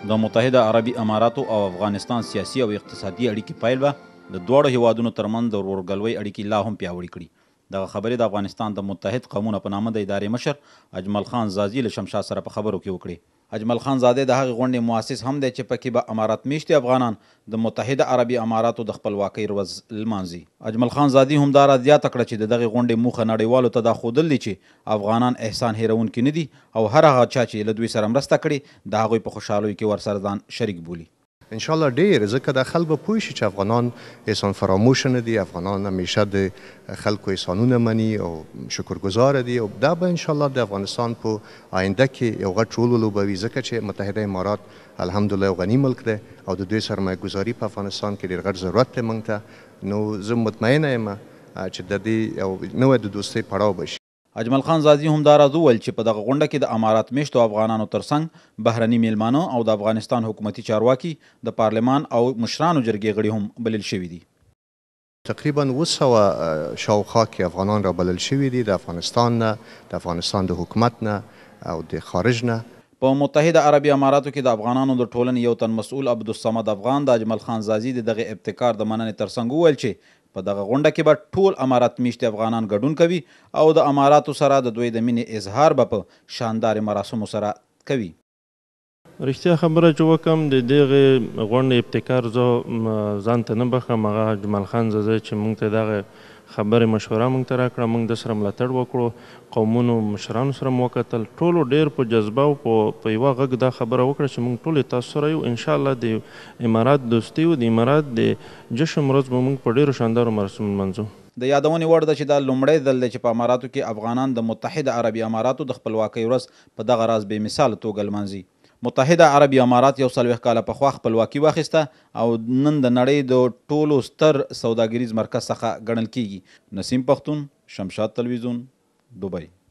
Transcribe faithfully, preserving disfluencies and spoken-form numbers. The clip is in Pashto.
د متحده عربي اماراتو او افغانستان سیاسي او اقتصادي اړیکې پیل به د دواړو هیوادونو ترمنځ د ورورګلوۍ اړیکې لا هم پیاوړې کړي. دغه خبرې د افغانستان د متحد قومونو په نامه د ادارې مشر اجمل خان زازي له شمشاد سره په خبرو کې وکړې. اجمل خان زاده د هغې غونډې مؤسس هم دی چې پکې به امارات میشتي افغانان د متحده عربي اماراتو د خپلواکۍ ورځ لمانځي. اجمل خان زادي همدارا زیاته کړه چې د دغې غونډې موخه نړیوالو ته دا ښودل دي چې افغانان احسان هیرونکي نه دي او هر هغه چا چې له دوی سره مرسته کړې د هغوی په خوشحالیو کې ورسره ځان شریک بولي. ان شاء الله ډیر ځکه د خلکو پوه شي چې افغانان احسان فراموش نه دي، افغانان همیشه د خلکو احسانونه مني او شکرګزار دي او دا به ان شاء الله د افغانستان په آینده کې یو غټ رول ولوبوي ځکه چې متحده امارات الحمدلله یو غني ملک دی او د دوی سرمایه ګزاري په افغانستان کې ډیر غټ ضرورت دی موږ ته. نو زه مطمئنه یم چې د دې یو نوی د دوستۍ پړاو به شي. اجمل خان زازي همداراز وویل چې په دغه غونډه کې د امارات میشتو افغانانو ترڅنګ بهرني میلمانه او د افغانستان حکومتي چارواکي د پارلمان او مشرانو جرګې غړي هم بلل شوي دي. تقریبا اوه سوه شاوخوا کې افغانان را بلل شوي دي د افغانستان نه، د افغانستان د حکومت نه او د خارج نه. په متحده عربي اماراتو کې د افغانانو د ټولنې یو تن مسؤل عبدالصمد افغان د اجمل خان زازي د دغه ابتکار د مننې ترڅنګ وویل چې په دغه غونډه کې به ټول امارات میشتي افغانان ګډون کوي او د اماراتو سره د دوی د مینې اظهار به په شاندارې مراسمو سره کوي. رښتیا خبره چې وکړم د دغې غونډې ابتکار زه ځان ته نه بخم، هغه اجمل خان زازي چې موږ ته دغه خبرې مشوره موږ ته راکړه، موږ د سره ملاتړ وکړو، قومونو مشرانو سره مو وکتل، ټولو ډېر په جذبه او په یوه غږ دا خبره وکړه چې موږ ټول تاسو سره یو، انشاءالله د امارات دوستي او د امارات د جشن ورځ به موږ په ډېرو شاندارو مراسمو لمانځو. د یادونې وړ ده چې دا لومړی ځل دی چې په اماراتو کې افغانان د متحده عربي اماراتو د خپلواکۍ ورځ په دغه راز بې مثاله توګه لمانځي. متحده عربي امارات یو څلوېښت کاله پخوا خپلواکي واخیسته او نن د نړۍ د ټولو ستر سوداګریز مرکز څخه ګڼل کیږي. نسیم پښتون، شمشاد تلویزیون، دوبۍ.